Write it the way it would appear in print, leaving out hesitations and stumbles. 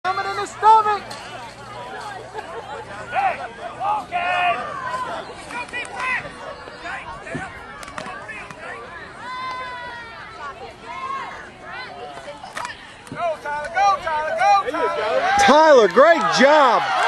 Coming in the stomach. Hey, okay. Go, Tyler, go, Tyler, go, Tyler. Tyler, great job.